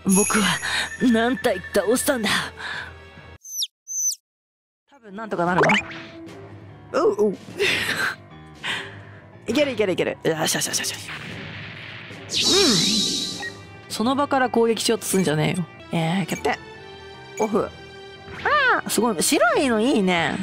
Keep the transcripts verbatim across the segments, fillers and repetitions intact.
僕は何体倒したんだ。多分なんとかなるわ。おうおういけるいけるいける。よしよしよしよし。うん、その場から攻撃しようとすんじゃねえよ。えー、決定。オフ。ああ、すごい。白いのいいね。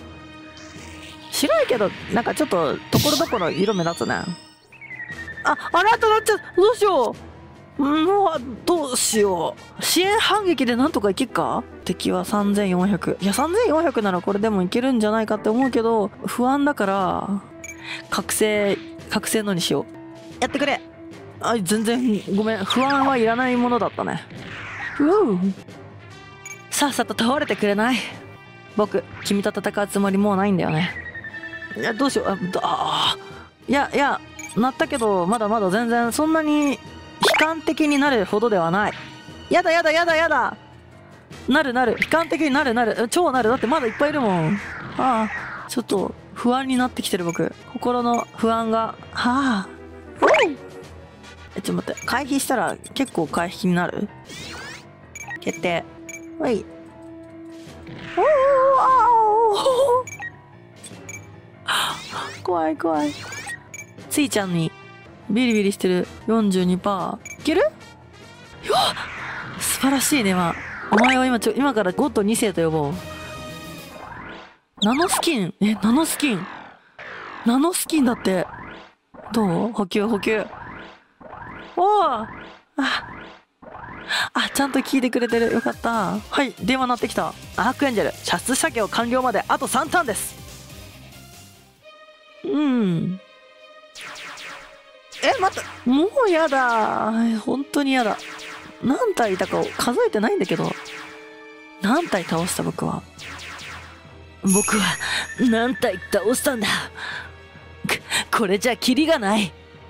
白いけどなんかちょっとところどころ色目立つね。あ、あらとなっちゃう。どうしよう。もうどうしよう。支援反撃でなんとかいけっか。敵はさんぜんよんひゃく。いやさんぜんよんひゃくならこれでもいけるんじゃないかって思うけど不安だから覚醒覚醒のにしよう。やってくれ。あ、全然ごめん。不安はいらないものだったね。うう、さっさと倒れてくれない。僕君と戦うつもりもうないんだよね。いやどうしよう。ああ、いやいやなったけどまだまだ全然そんなに悲観的になるほどではない。やだやだやだやだ。なるなる。悲観的になるなる。超なる。だってまだいっぱいいるもん。ああ、ちょっと不安になってきてる僕。心の不安が。はあ。え、ちょっと待って。回避したら結構回避になる。決定。はい。おお、怖い怖い。ついちゃんにビリビリしてる よんじゅうにパーセント いけるよっ。素晴らしいね。まあお前は今ちょ今からゴッドに世と呼ぼう。ナノスキン。え、ナノスキン。ナノスキンだって。どう？補給補給。おお、ああ、ちゃんと聞いてくれてる。よかった。はい、電話鳴ってきた。アークエンジェル射出作業完了まであとさんターンです。うん、え、待った。もうやだ。本当にやだ。何体いたかを数えてないんだけど。何体倒した僕は。僕は何体倒したんだ。これじゃキリがない。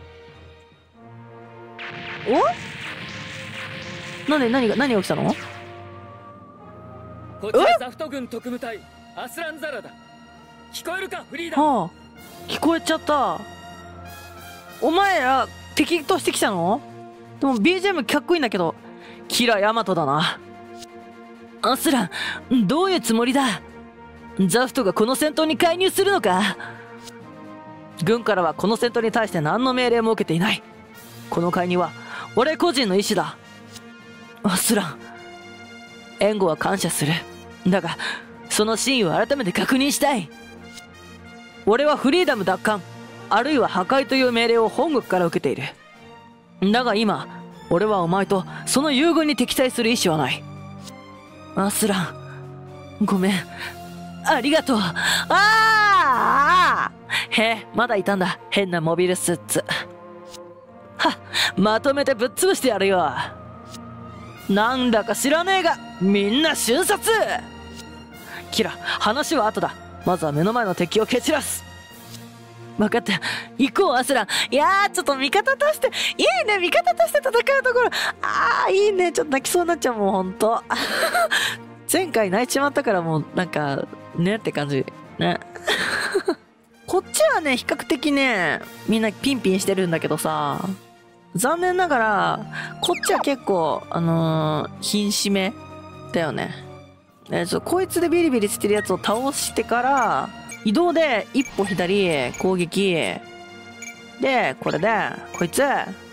お？なんで何が何が起きたの？ こちらザフト軍特務隊アスランザラだ。聞こえるかフリーダ？ はあ、聞こえちゃった。お前ら敵としてきたの？でも ビージーエム かっこいいんだけど。キラヤマトだな。アスラン、どういうつもりだ？ザフトがこの戦闘に介入するのか？軍からはこの戦闘に対して何の命令も受けていない。この介入は俺個人の意思だ。アスラン、援護は感謝する。だがその真意を改めて確認したい。俺はフリーダム奪還あるいは破壊という命令を本国から受けている。だが今俺はお前とその友軍に敵対する意思はない。アスラン、ごめん。ありがとう。ああ、へえ、まだいたんだ。変なモビルスーツ。はっ、まとめてぶっ潰してやるよ。なんだか知らねえがみんな瞬殺。キラ、話は後だ。まずは目の前の敵を蹴散らす。分かった、行こうアスラン。いやー、ちょっと味方としていいね。味方として戦うところ、ああいいね。ちょっと泣きそうになっちゃうもんほんと。前回泣いちまったからもうなんかねって感じね。こっちはね比較的ねみんなピンピンしてるんだけどさ、残念ながらこっちは結構あのー、瀕死めだよね。えちょこいつでビリビリしてるやつを倒してから移動で一歩左攻撃で、これでこいつ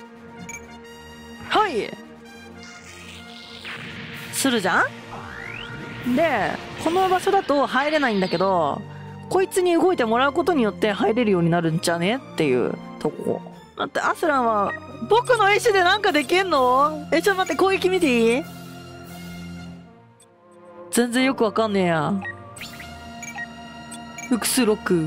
はいするじゃん。でこの場所だと入れないんだけど、こいつに動いてもらうことによって入れるようになるんじゃねっていうとこ。だってアスランは僕の意思でなんかできんの？え、ちょっと待って、攻撃見ていい？全然よくわかんねえや。複数ロック。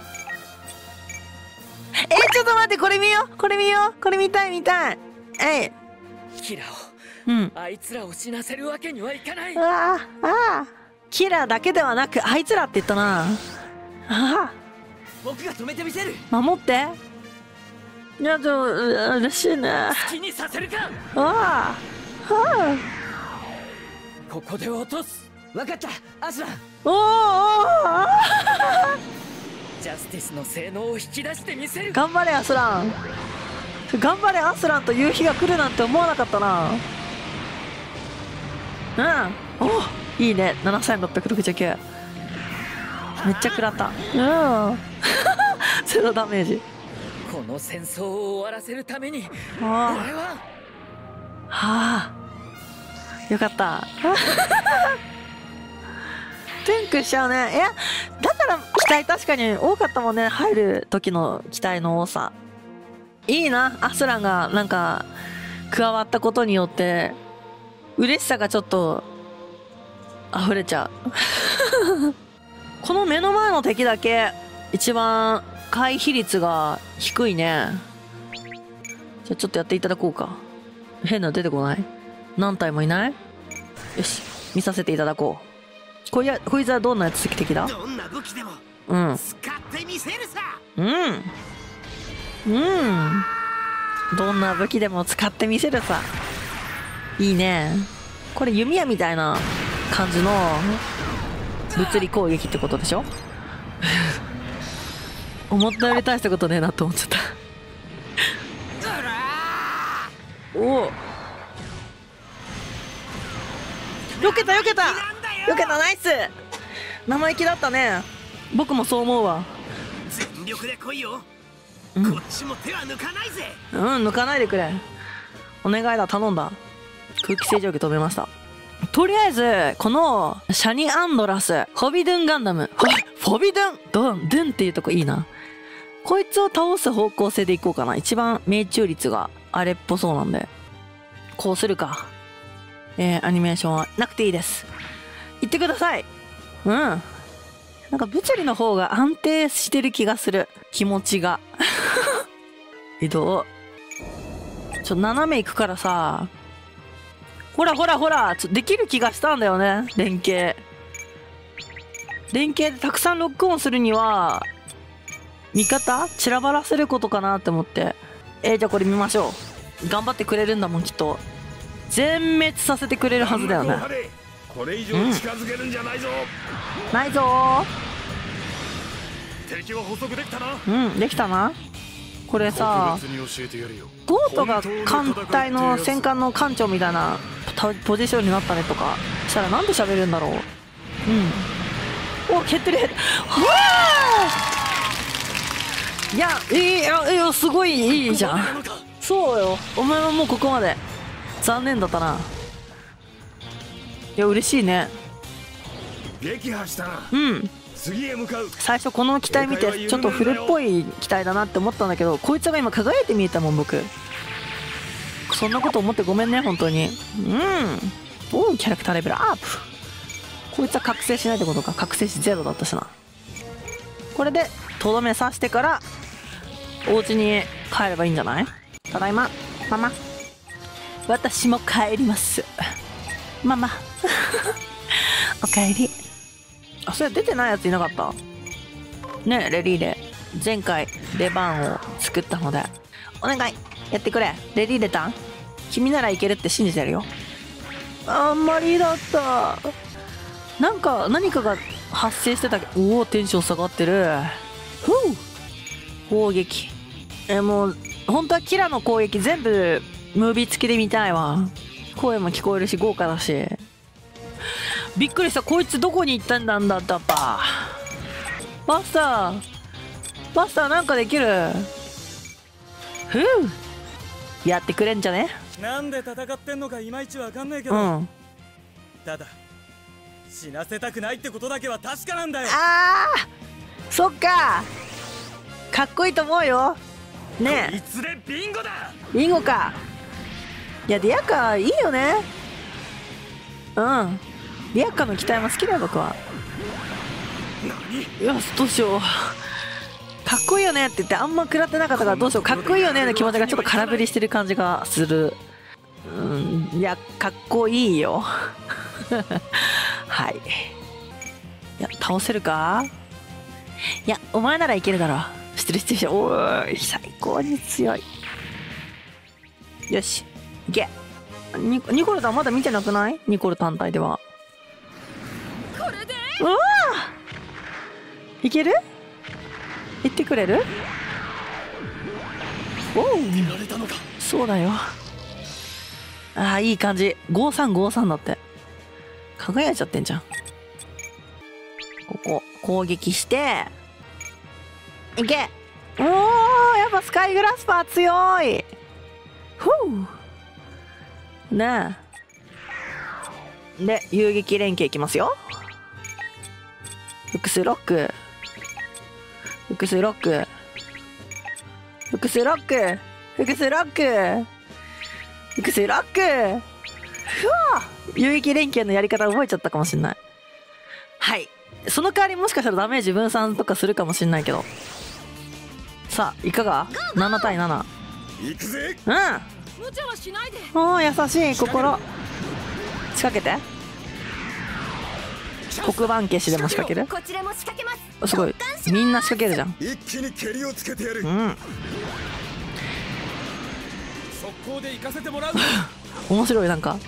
え、ちょっと待って、これ見ようこれ見ようこれ見たい見たい。えい。 キラを、 うん。 あいつらを死なせるわけにはいかない。 ああ、ああ。キラーだけではなく、あいつらって言ったな。ああ。 僕が止めてみせる。 守って。いや、でも、嬉しいね。 好きにさせるか。 ああ。はあ。 ここで落とす。分かった、アスラン。 おーおー。 ジャスティスの性能を引き出してみせる。 頑張れアスラン。頑張れアスランという日が来るなんて思わなかったな。 うん。おいいね。ななせんろっぴゃくろくじゅうきゅう。めっちゃ食らった。うんゼロダメージ。 この戦争を終わらせるために俺あはあはあよかったトゥンクしちゃうね。いやだから機体確かに多かったもんね。入る時の機体の多さいいな。アスランがなんか加わったことによって嬉しさがちょっと溢れちゃうこの目の前の敵だけ一番回避率が低いね。じゃあちょっとやっていただこうか。変なの出てこない？何体もいない？よし見させていただこう。こいやこいつはどんなやつ敵だ？ どんな武器でもうん使ってみせるさ。 うんうんどんな武器でも使ってみせるさ。いいね。これ弓矢みたいな感じの物理攻撃ってことでしょ思ったより大したことねえなと思っちゃったおおよけたよけたよけたナイス生意気だったね。僕もそう思うわ。 全力で来いよ、 うん、 こっちも手は抜かないぜ。 うん抜かないでくれ。お願いだ頼んだ。空気清浄機止めました。とりあえずこのシャニアンドラスフォビドゥンガンダムフォフォビドゥンドンドゥンっていうとこいいな。こいつを倒す方向性でいこうかな。一番命中率があれっぽそうなんでこうするか。えー、アニメーションはなくていいです。言ってください。うんなんか物理の方が安定してる気がする。気持ちが移動ちょ斜め行くからさ。ほらほらほらちょできる気がしたんだよね。連携連携でたくさんロックオンするには味方散らばらせることかなって思って。えー、じゃあこれ見ましょう。頑張ってくれるんだもんきっと。全滅させてくれるはずだよね。 これ以上近づけるんじゃないぞ、 うん、ないぞー。 敵は捕捉できたな。 うんできたな。これさゴートが艦隊の戦艦の艦長みたいなポジションになったねとかしたらなんで喋るんだろう。うんお蹴ってる。わーいやいいやいやすごいいいじゃん。そうよお前はもうここまで。残念だったな。いや嬉しいね。 撃破したな。 うん次へ向かう。 最初この機体見てちょっと古っぽい機体だなって思ったんだけどこいつが今輝いて見えたもん僕。そんなこと思ってごめんね本当に。うんおキャラクターレベルアップ。こいつは覚醒しないってことか。覚醒しゼロだったしな。これでとどめ刺してからお家に帰ればいいんじゃない。ただいまママ私も帰りますママおかえり。あそれ出てないやついなかったね。レリーレ前回出番を作ったのでお願いやってくれ。レリーレタン君ならいけるって信じてるよ。あんまりだった。なんか何かが発生してたけどおおテンション下がってる。ふう攻撃えもう本当はキラの攻撃全部ムービー付きで見たいわ。声も聞こえるし豪華だし。びっくりした。こいつどこに行ったんだんだったぱ。マスターマスターなんかできる。ふうやってくれんじゃね。 なんで戦ってんのかいまいちわかんないけど、 うん、 ただ死なせたくないってことだけは確かなんだよ。 あーそっかかっこいいと思うよね。えいつでビンゴだ。 ビンゴか。いやディアカいいよね。うんディアカの機体も好きだよ僕は。いやどうしようかっこいいよねって言ってあんま食らってなかったからどうしよう。かっこいいよねの気持ちがちょっと空振りしてる感じがする。うんいやかっこいいよはいいや倒せるか。いやお前ならいけるだろ。知ってる知ってる知ってる。おーい最高に強い。よしいけ。ニニコルタンまだ見てなくない。ニコル単体ではこれでうわーいける。言ってくれる。おおそうだよ。ああいい感じ。ごさんごさんだって。 輝いちゃってんじゃん。ここ攻撃していけ。おー、やっぱスカイグラスパー強い。ふうねえ。で遊撃連携いきますよ。複数ロック、複数ロック、複数ロック、複数ロック、複数ロック。ふわ、遊撃連携のやり方覚えちゃったかもしんない。はい、その代わりもしかしたらダメージ分散とかするかもしんないけど、さあいかが。ななたいなな。 行くぜ。 うん、 無茶はしないで。 おー、優しい心。仕掛けて。黒板消しでも仕掛ける。 こちらも仕掛けます。 すごい、みんな仕掛けるじゃん。 一気に蹴りをつけてやる。 うん、 速攻で行かせてもらう。 面白い。なんか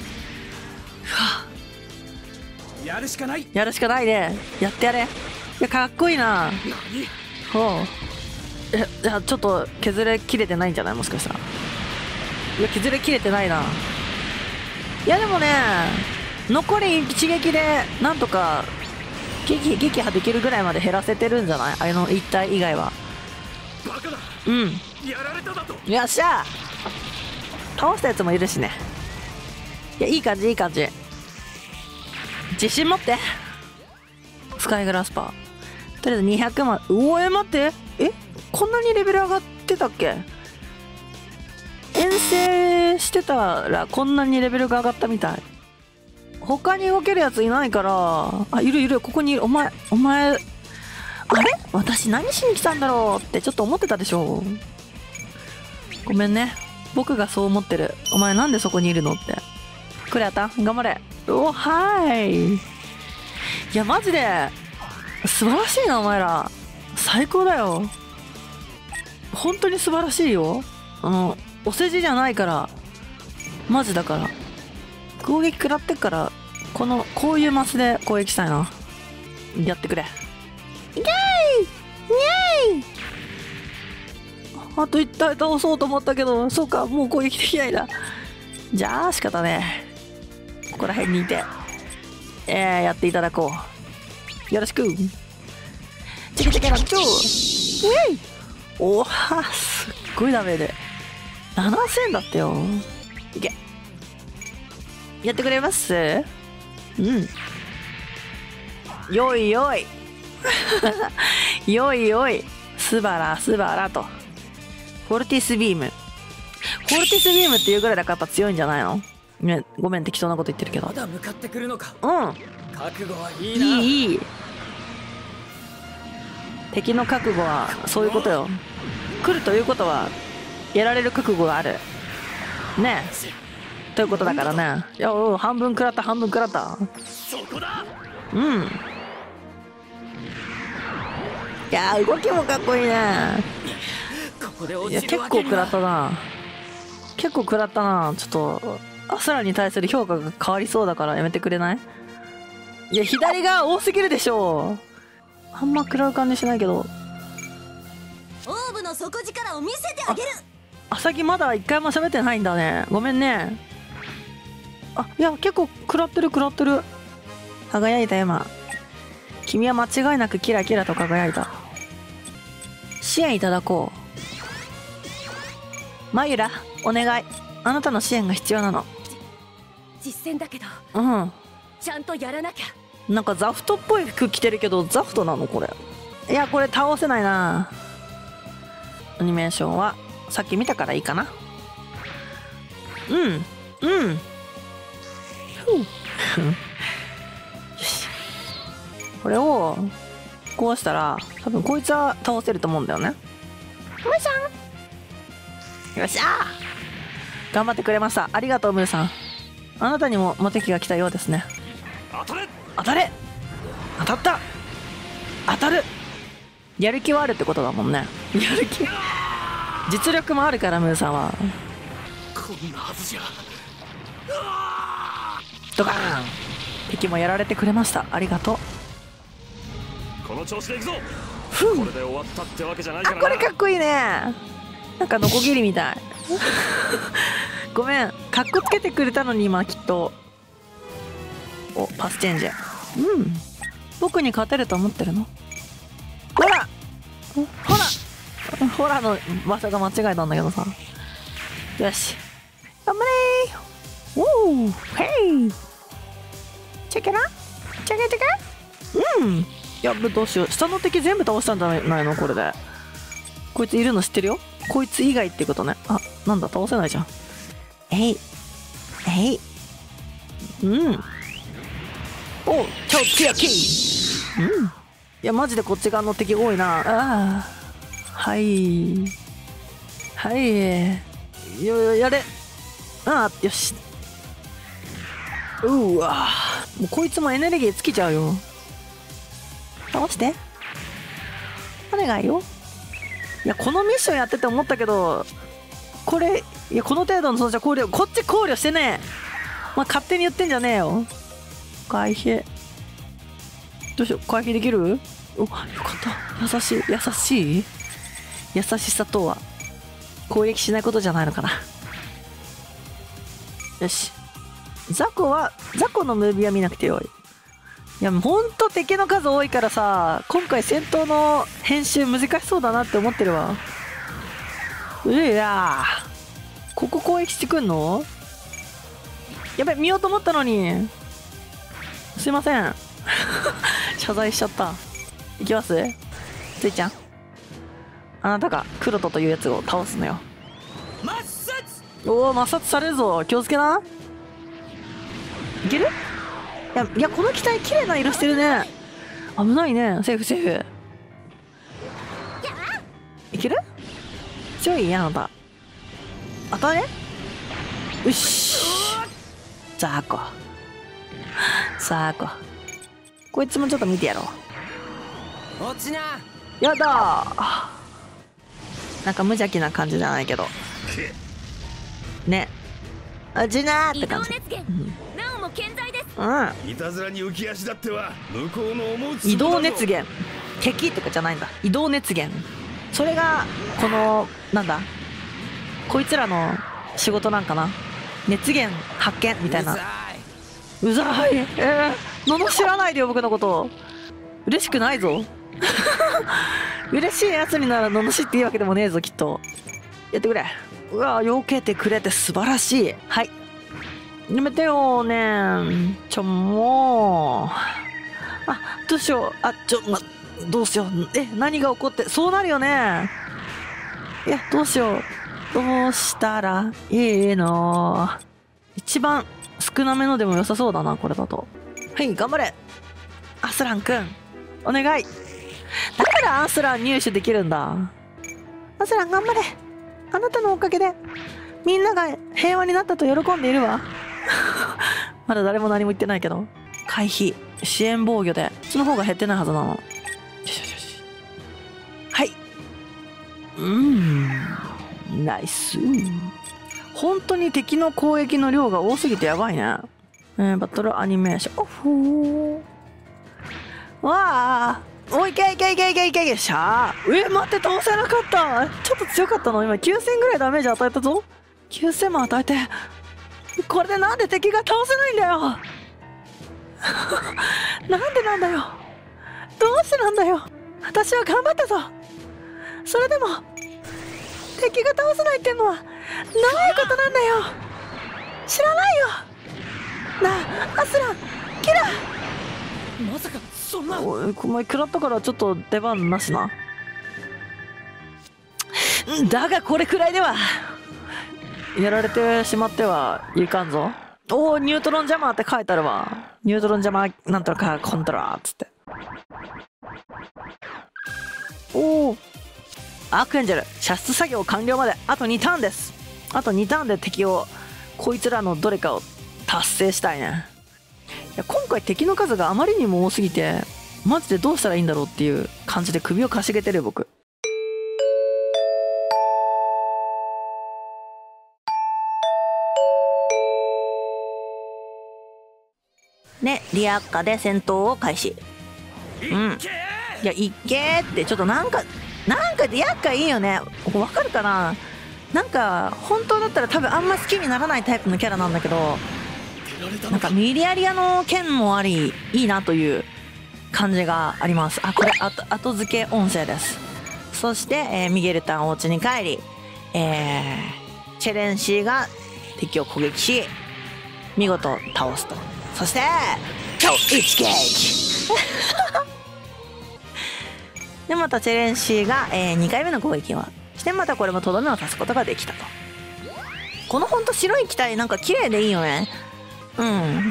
やるしかない。 やるしかないで、やってやれ。いやかっこいいな。ほう、え、じゃあちょっと削れ切れてないんじゃない、もしかしたら。いや削れ切れてないな。いやでもね、残り一撃でなんとか撃撃破できるぐらいまで減らせてるんじゃない、あの一体以外は。 バカだ。 うん、 やられただと。 よっしゃ、倒したやつもいるしね。いやいい感じいい感じ。自信持って。スカイグラスパーとりあえずにひゃくまん。うお、え待って、えこんなにレベル上がってたっけ。遠征してたらこんなにレベルが上がったみたい。他に動けるやついないから。あ、いるいる、ここにいる。お前お前あれ、私何しに来たんだろうってちょっと思ってたでしょ。ごめんね、僕がそう思ってる。お前なんでそこにいるのって。クレアタ頑張れ。お、はい。いやマジで素晴らしいな、お前ら最高だよ。本当に素晴らしいよ。あのお世辞じゃないから、マジだから。攻撃食らってっから、このこういうマスで攻撃したいな。やってくれ。イエーイイエーイ。あといち体倒そうと思ったけど、そうか、もう攻撃できないな。じゃあ仕方ねえ、ここら辺にいてえー、やっていただこう。よろしく。チキチキラッチョー。イエイ。おは、すっごいダメでななせんだってよ。いけ、やってくれます。うん、よいよいよいよい、すばらすばらと。フォルティスビーム、フォルティスビームっていうぐらいだからやっぱ強いんじゃないの。ね、ごめん適当なこと言ってるけど。 まだ向かってくるのか。 うん、 覚悟はいいな。 いいいい、敵の覚悟はそういうことよ。来るということはやられる覚悟があるねえ、ということだからね。いや、おう、半分食らった半分食らった。 そこだ。 うん、いやー動きもかっこいいね。 ここで落いやちるわけに結構食らは。 ったな、結構食らったな。ちょっとアスラに対する評価が変わりそうだからやめてくれない。いや左が多すぎるでしょ。あんま食らう感じしないけど。 オーブの底力を見せてあげる。 あさぎまだ一回も喋ってないんだね、ごめんね。あ、いや結構食らってる食らってる。輝いた今、君は間違いなくキラキラと輝いた。支援いただこう。マユラお願い、あなたの支援が必要なの。 実戦だけどうんちゃんとやらなきゃ。 なんかザフトっぽい服着てるけどザフトなのこれ。いやこれ倒せないな。アニメーションはさっき見たからいいかな。うんうんふうよし、これをこうしたら多分こいつは倒せると思うんだよね。よいしょ、よっしゃー、頑張ってくれました。ありがとうムーさん。あなたにもモテ期が来たようですね。 当たれ。 当たれ、当たった、当たる。やる気はあるってことだもんね。やる気、実力もあるからムーさんは。 こんなはずじゃ。 ドカーン、敵もやられてくれました。ありがとう。 この調子でいくぞ。 ふう、 これで終わったってわけじゃないかあ、 らな。 これかっこいいね。なんかノコギリみたいごめん、かっこつけてくれたのに今きっとお、パスチェンジ。うん。僕に勝てると思ってるの？ほらほらほらの場所が間違えたんだけどさ。よし。頑張れー。おー、ヘイ。チェケラチェケチェケ。うん。やべ、どうしよう。下の敵全部倒したんじゃないのこれで。こいついるの知ってるよ。こいつ以外ってことね。あ、なんだ、倒せないじゃん。えい。えい。うん。お、超強気。うん。いや、マジでこっち側の敵多いな。ああ。はい。はい。よ、よ、やれ。ああ、よし。うわ。もうこいつもエネルギー尽きちゃうよ。倒して。お願いよ。いや、このミッションやってて思ったけど、これ、いや、この程度のそのじゃ考慮、こっち考慮してねえ。まあ、勝手に言ってんじゃねえよ。回避。どうしよう、回避できる？お、よかった。優しい、優しい優しさとは、攻撃しないことじゃないのかな。よし。ザコは、ザコのムービーは見なくてよい。いや、ほんと敵の数多いからさ、今回戦闘の編集難しそうだなって思ってるわ。うやー。ここ攻撃してくんの？やべ、見ようと思ったのに。すいません。謝罪しちゃった。いきます？ついちゃん。あなたがクロトというやつを倒すのよ。 抹殺。 おお、抹殺されるぞ。気をつけな。いける？いや、いや、この機体綺麗な色してるね。危ないね。セーフセーフ。いける？強い？あなた。当たれ？よし。ザーコ。ザーコ。こいつもちょっと見てやろう。 落ちな。 やだー。なんか無邪気な感じじゃないけど。ね。あじなーって感じ。 なおも健在です。 うん。 いたずらに浮き足だっては向こうの思うつぼだぞ。 移動熱源。敵とかじゃないんだ。移動熱源。それがこのなんだ。こいつらの仕事なんかな。熱源発見みたいな。うざい。えー、罵らないでよ僕のこと。嬉しくないぞ。嬉しいやつになら罵っていいわけでもねえぞきっと。やってくれ。うわ、避けてくれて素晴らしい。はい。やめてよね。ちょもう。あ、どうしよう。あ、ちょ、ま、どうしよう。え、何が起こって、そうなるよね。いや、どうしよう。どうしたらいいの。一番少なめのでも良さそうだな、これだと。はい、頑張れ。アスランくん。お願い。だからアスラン入手できるんだ。アスラン頑張れ。あなたのおかげで、みんなが平和になったと喜んでいるわ。まだ誰も何も言ってないけど。回避。支援防御で。その方が減ってないはずなの。よしよしよし。はい。うーん。ナイス。本当に敵の攻撃の量が多すぎてやばいね。えー、バトルアニメーション。おふー。わあ。おいけいけいけいけいけいけ。しゃー。え、待って、倒せなかった。ちょっと強かったの今きゅうせんぐらいダメージ与えたぞ。きゅうせんも与えて。これでなんで敵が倒せないんだよ。なんでなんだよ。どうしてなんだよ。私は頑張ったぞ。それでも敵が倒せないっていうのはどういうことなんだよ。知らないよなあ。アスランキラまさかそんな。 おい、お前食らったからちょっと出番なしな。だがこれくらいではやられてしまってはいかんぞ。おお、ニュートロンジャマーって書いてあるわ。ニュートロンジャマーなんとかコントラーっつって。おお、アークエンジェル射出作業完了まであとにターンです。あとにターンで敵をこいつらのどれかを達成したいね。いや、今回敵の数があまりにも多すぎてマジでどうしたらいいんだろうっていう感じで首をかしげてる僕。ね、リアッカで戦闘を開始。うん。いや、いっけーって、ちょっとなんか、なんかリアッカいいよね。わかるかな。なんか、本当だったら多分あんま好きにならないタイプのキャラなんだけど、 なんかミリアリアの剣もありいいなという感じがあります。あ、これ後後付け音声です。そして、えー、ミゲルタンお家に帰り、えー、チェレンシーが敵を攻撃し見事倒すと。そして超一撃でまたチェレンシーが、えー、にかいめの攻撃をしてまたこれもとどめを刺すことができたと。このほんと白い機体なんか綺麗でいいよね。うん、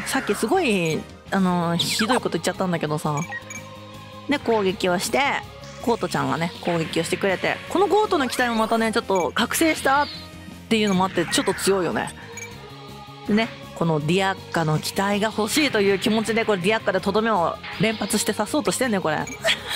さっきすごいあのー、ひどいこと言っちゃったんだけどさ。で攻撃をしてゴートちゃんがね攻撃をしてくれて、このゴートの機体もまたねちょっと覚醒したっていうのもあってちょっと強いよね。でねこのディアッカの機体が欲しいという気持ちでこれディアッカでとどめを連発して刺そうとしてんねこれ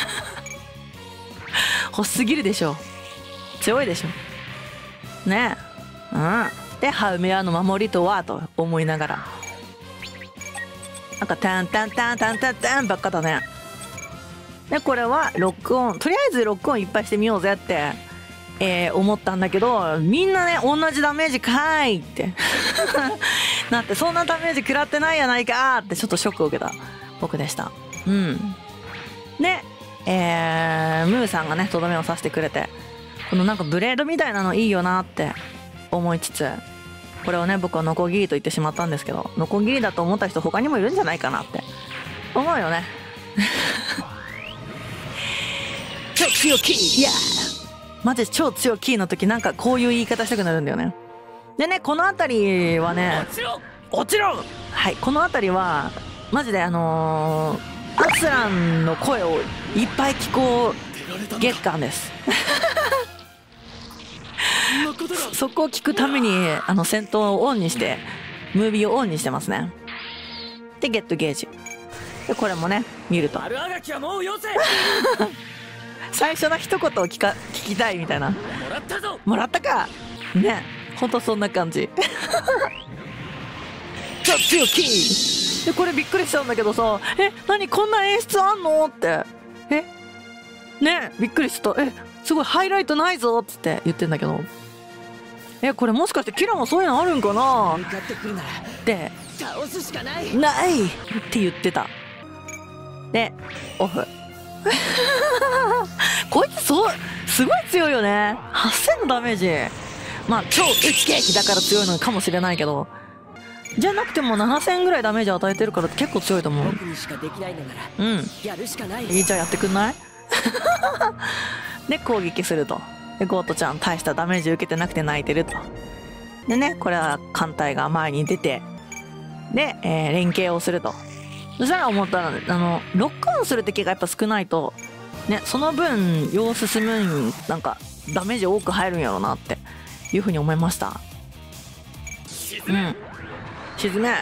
欲しすぎるでしょ。強いでしょねえ。うんでハウメアの守りとはと思いながらなんかタンタンタンタンタンタンばっかだね。でこれはロックオンとりあえずロックオンいっぱいしてみようぜって、えー、思ったんだけどみんなね同じダメージかーいってなってそんなダメージ食らってないやないかーってちょっとショックを受けた僕でした。うんで、えー、ムーさんがねとどめを刺してくれてこのなんかブレードみたいなのいいよなって思いつつこれをね僕はノコギリと言ってしまったんですけどノコギリだと思った人他にもいるんじゃないかなって思うよね超強キー、いやマジ超強キーの時なんかこういう言い方したくなるんだよね。でねこの辺りはねもちろんもちろんはいこの辺りはマジであのー、アスランの声をいっぱい聞こう月間ですそ, そこを聞くためにあの戦闘をオンにしてムービーをオンにしてますね。でゲットゲージでこれもね見ると丸あがきはもうよせ最初の一言を聞か聞きたいみたいな。 もらったぞもらったかねほんとそんな感じ超強気でこれびっくりしちゃうんだけどさえ何こんな演出あんのってえねびっくりしたえすごいハイライトないぞっつって言ってんだけどえこれもしかしてキラもそういうのあるんかな向かってくるならって倒すしかないないって言ってた。でオフこいつそうすごい強いよね。はっせんのダメージまあ超一撃だから強いのかもしれないけどじゃなくてもななせんぐらいダメージ与えてるから結構強いと思う。 僕にしかできないのならうんやるしかないいいじゃあやってくんないで攻撃するとでゴートちゃん大したダメージ受けてなくて泣いてるとでねこれは艦隊が前に出てで、えー、連携をすると。そしたら思ったらあのロックオンする敵がやっぱ少ないとねその分様子進むになんかダメージ多く入るんやろうなっていうふうに思いました。うん沈め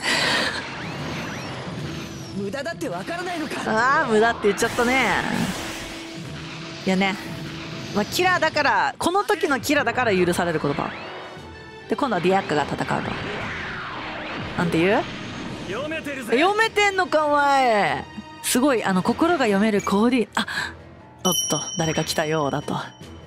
無駄だってわからないのかああ無駄って言っちゃったね。いやねまあキラーだからこの時のキラーだから許される言葉で今度はディアッカが戦うとなんて言う読めてるぜ読めてんのかお前すごいあの心が読めるコーディあおっと誰か来たようだと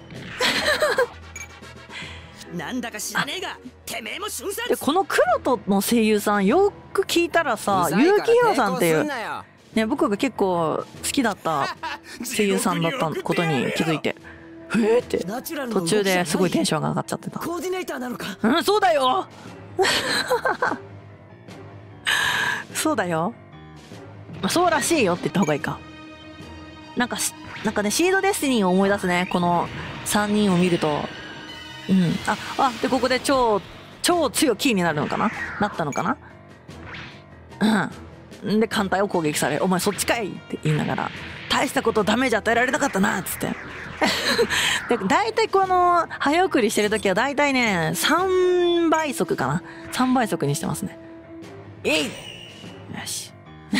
なんだか知らねえがてめえも瞬殺でこの黒との声優さんよく聞いたらさ結城宏さんっていうね僕が結構好きだった声優さんだったことに気づいてえーって途中ですごいテンションが上がっちゃってた。 コーディネーターなのかうんそうだよそうだよそうらしいよって言った方がいいか。なんかなんかねシードデスティニーを思い出すねこのさんにんを見ると。うんああでここで超超強いキーになるのかななったのかなうんで艦隊を攻撃されお前そっちかいって言いながら大したことダメージ与えられなかったなっつってで大体この早送りしてる時は大体ねさんばい速かなさんばい速にしてますね。えいよし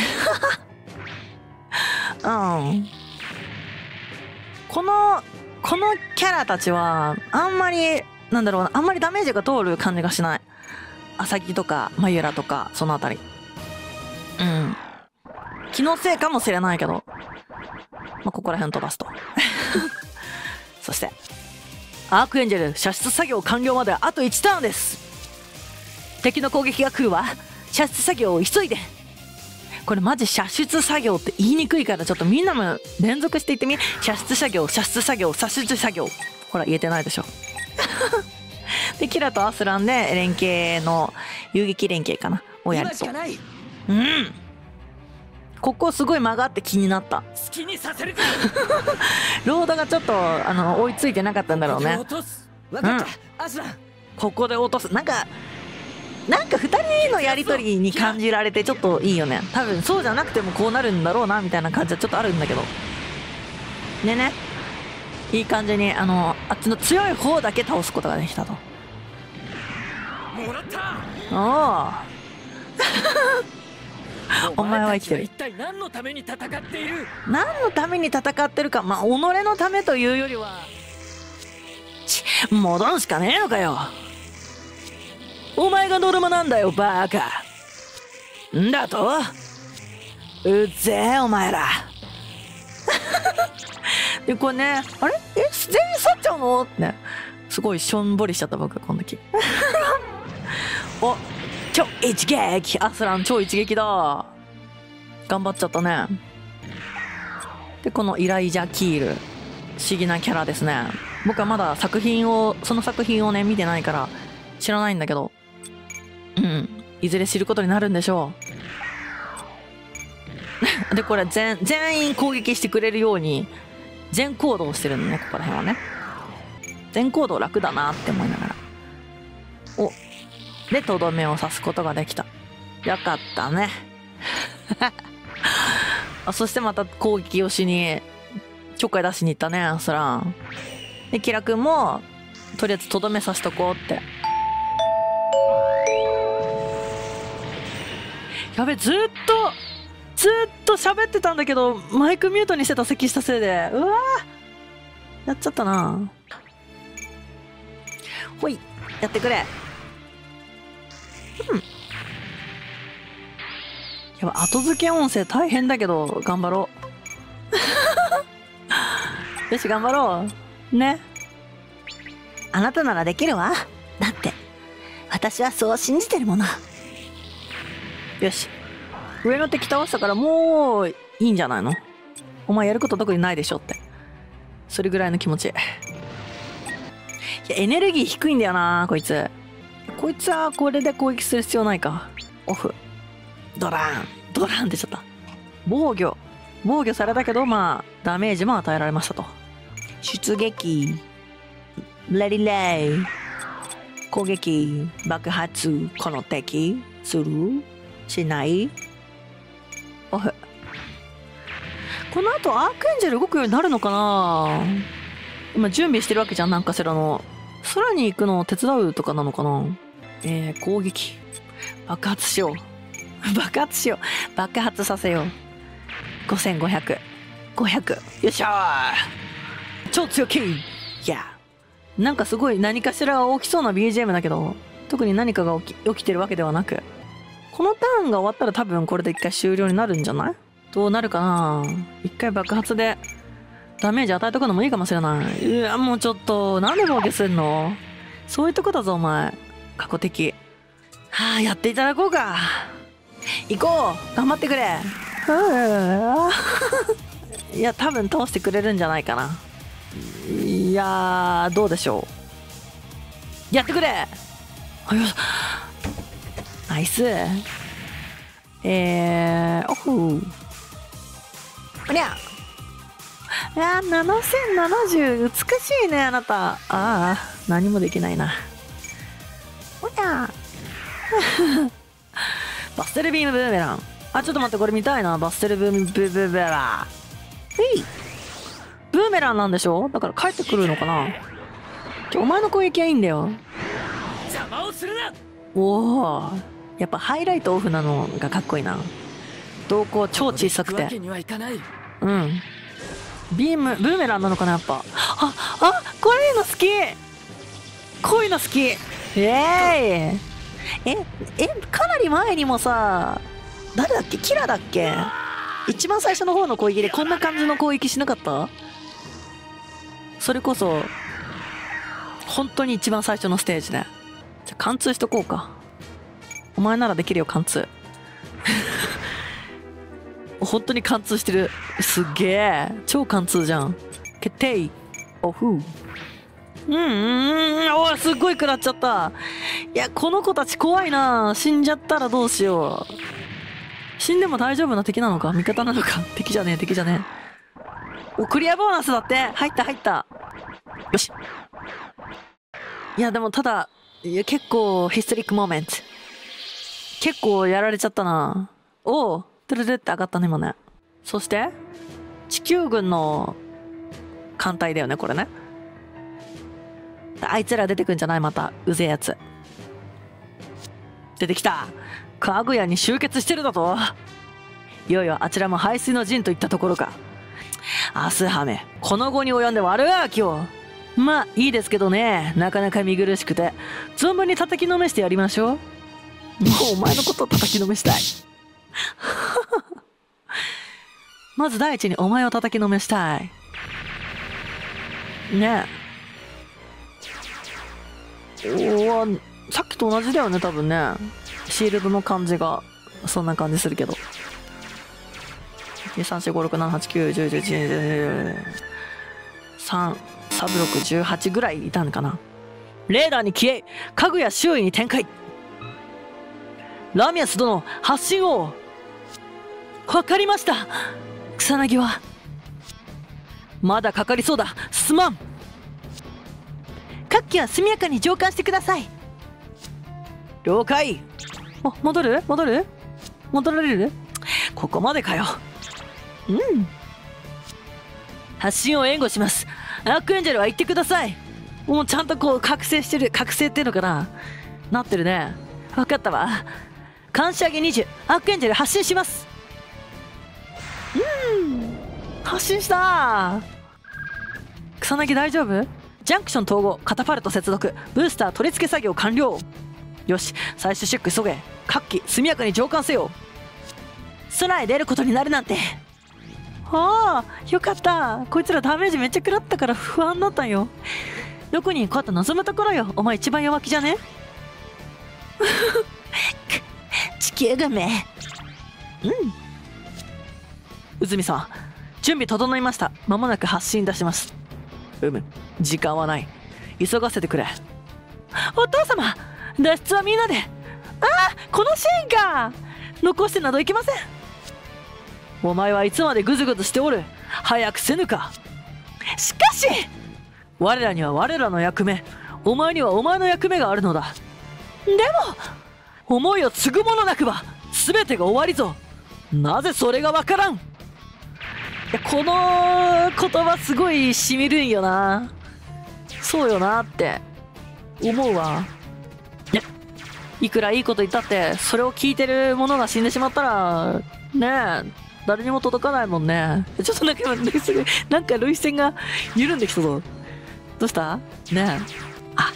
うんこのこのキャラたちはあんまりなんだろうなあんまりダメージが通る感じがしない。アサギとかマユラとかそのあたりうん気のせいかもしれないけど、まあ、ここら辺飛ばすとそしてアークエンジェル射出作業完了まであといちターンです。敵の攻撃が来るわ。 射出作業を急いで。これマジ射出作業って言いにくいから、ちょっとみんなも連続して言ってみ。射出作業、射出作業、射出作業。ほら言えてないでしょ。でキラとアスランで連携の遊撃連携かなをやると。うん。ここすごい曲がって気になった。 好きにさせるか。 ロードがちょっとあの追いついてなかったんだろうね。 分かった、アスラン。 ここで落とす。なんかなんかふたりのやり取りに感じられてちょっといいよね。多分そうじゃなくてもこうなるんだろうなみたいな感じはちょっとあるんだけどね。ねいい感じにあのあっちの強い方だけ倒すことができたと。 もらった。 おおお前は生きてる。 一体何のために戦っている。 何のために戦ってるか、まあ己のためというよりは、ち戻るしかねえのかよ。お前がノルマなんだよバカ。んだとうっぜえお前ら。でこれね、あれえ全員去っちゃうのってね、すごいしょんぼりしちゃった僕この時。お超一撃。アスラン超一撃だ。頑張っちゃったね。でこのイライジャ・キール、不思議なキャラですね。僕はまだ作品をその作品をね見てないから知らないんだけど、うんいずれ知ることになるんでしょう。でこれ全全員攻撃してくれるように全行動してるんだね。ここら辺はね全行動楽だなって思いながら、おでとどめを刺すことができた。よかったね。あそしてまた攻撃をしにちょっかい出しに行ったねアスランで。キラ君もとりあえずとどめ刺しとこうって。やべずっとずっと喋ってたんだけどマイクミュートにしてた咳したせいで、うわーやっちゃったな。ほいやってくれ。うん。やば後付け音声大変だけど頑張ろう。よし頑張ろうね。 あなたならできるわ。だって私はそう信じてるもの。 よし上の敵倒したからもういいんじゃないの。お前やること特にないでしょって、それぐらいの気持ち。いやエネルギー低いんだよなこいつ。こいつはこれで攻撃する必要ないか。オフドラーンドラーンってちゃった。防御防御されたけどまあダメージも与えられましたと。出撃レディレイ攻撃爆発この敵するしないオフ。この後アークエンジェル動くようになるのかな。今準備してるわけじゃん。なんかしらの空に行くのを手伝うとかなのかな。えー、攻撃爆発しよう爆発しよう爆発させよう。ごせんごひゃくごひゃくよっしゃー超強気。いやなんかすごい何かしら起きそうな ビージーエム だけど特に何かが起き、起きてるわけではなく、このターンが終わったら多分これで一回終了になるんじゃない。どうなるかな。一回爆発でダメージ与えとくのもいいかもしれない。うわもうちょっとなんで防御すんの。そういうとこだぞお前過去敵。はあやっていただこうか。行こう頑張ってくれ。いや多分倒してくれるんじゃないかな。いやどうでしょう。やってくれ。あよしナイス。えーオフおりゃいやななせんななじゅう美しいねあなた。ああ何もできないな。おりゃバステルビームブーメラン。あちょっと待ってこれ見たいな。バステルブームブーブーブーラー。えいブーメランなんでしょ。だから帰ってくるのかな。お前の攻撃はいいんだよ。 邪魔をするな。 おおやっぱハイライトオフなのがかっこいいな。瞳孔超小さくてうんビームブーメランなのかなやっぱ。ああこういうの好き。こういうの好き。イエーイ。ええかなり前にもさ誰だっけキラだっけ一番最初の方の攻撃でこんな感じの攻撃しなかった。それこそ本当に一番最初のステージで。じゃあ貫通しとこうか。 お前ならできるよ貫通。本当に貫通してる。すっげえ超貫通じゃん。決定。おふう。うんうんおいすっごい食らっちゃった。いやこの子たち怖いな。死んじゃったらどうしよう。死んでも大丈夫な敵なのか味方なのか。敵じゃねえ敵じゃねえ。おクリアボーナスだって。入った入った。よし。いやでもただいや結構ヒストリックモーメント。結構やられちゃったな。おおトゥルルって上がったね今ね。そして地球軍の艦隊だよねこれね。あいつら出てくんじゃないまたうぜえやつ出てきた。かぐやに集結してるだと。いよいよあちらも排水の陣といったところか。アスハメこの後に及んで悪あきを。まあいいですけどね。なかなか見苦しくて存分に叩きのめしてやりましょう。もうお前のことを叩きのめしたい。まず第一にお前を叩きのめしたいねえ。おおさっきと同じだよね多分ね。シールドの感じがそんな感じするけど。にさんしごろくななはちきゅうじゅうじゅういちさんサブろくじゅうはちぐらいいたんかな。レーダーに消え家具や周囲に展開。ラミアス殿発進を。わかりました。草薙はまだかかりそうだ。すまん。各機は速やかに乗艦してください。了解。お戻る戻る戻られる。ここまでかよ。うん発進を援護します。アークエンジェルは言ってください。もうちゃんとこう覚醒してる。覚醒っていうのかななってるね。分かったわ。監視上げにじゅうアークエンジェル発進します。うん発進した。草薙大丈夫。ジャンクション統合カタパルト接続ブースター取り付け作業完了。よし最終チェック急げ。各機速やかに乗艦せよ。空へ出ることになるなんて。ああよかった。こいつらダメージめっちゃ食らったから不安だったんよ。どこに行こうと望むところよ。お前一番弱気じゃね。地球軍め。うん宇住さん準備整いました。まもなく発進出します。うむ時間はない。急がせてくれ。お父様脱出はみんなで。ああこのシーンか。残してなどいけません。お前はいつまでグズグズしておる。早くせぬか。しかし我らには我らの役目、お前にはお前の役目があるのだ。でも思いを継ぐものなくば全てが終わりぞ。なぜそれがわからん。いやこの言葉すごいしみるんよな。そうよなって思うわ。いくらいいこと言ったってそれを聞いてる者が死んでしまったらねえ誰にも届かないもんね。ちょっとなんかすぐなんか涙腺が緩んできたぞ。どうしたねえ。あ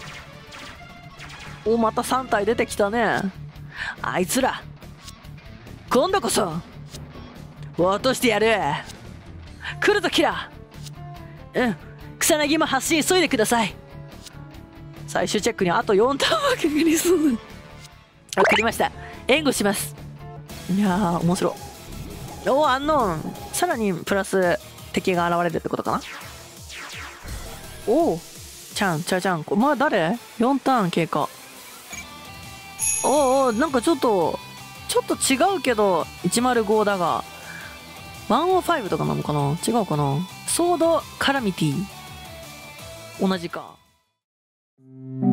おまたさん体出てきたね。あいつら今度こそ落としてやる。来るぞキラー。うん草薙も発進急いでください。最終チェックにあとよんターンはかかりそうだ。わかりました。援護します。いやー面白い。おおアンノーンさらにプラス敵が現れるってことかな。おおちゃんちゃちゃんお前誰 ?よん ターン経過。おおなんかちょっとちょっと違うけどいちまるごだがひゃくごとかなのかな。違うかな。ソードカラミティ同じか。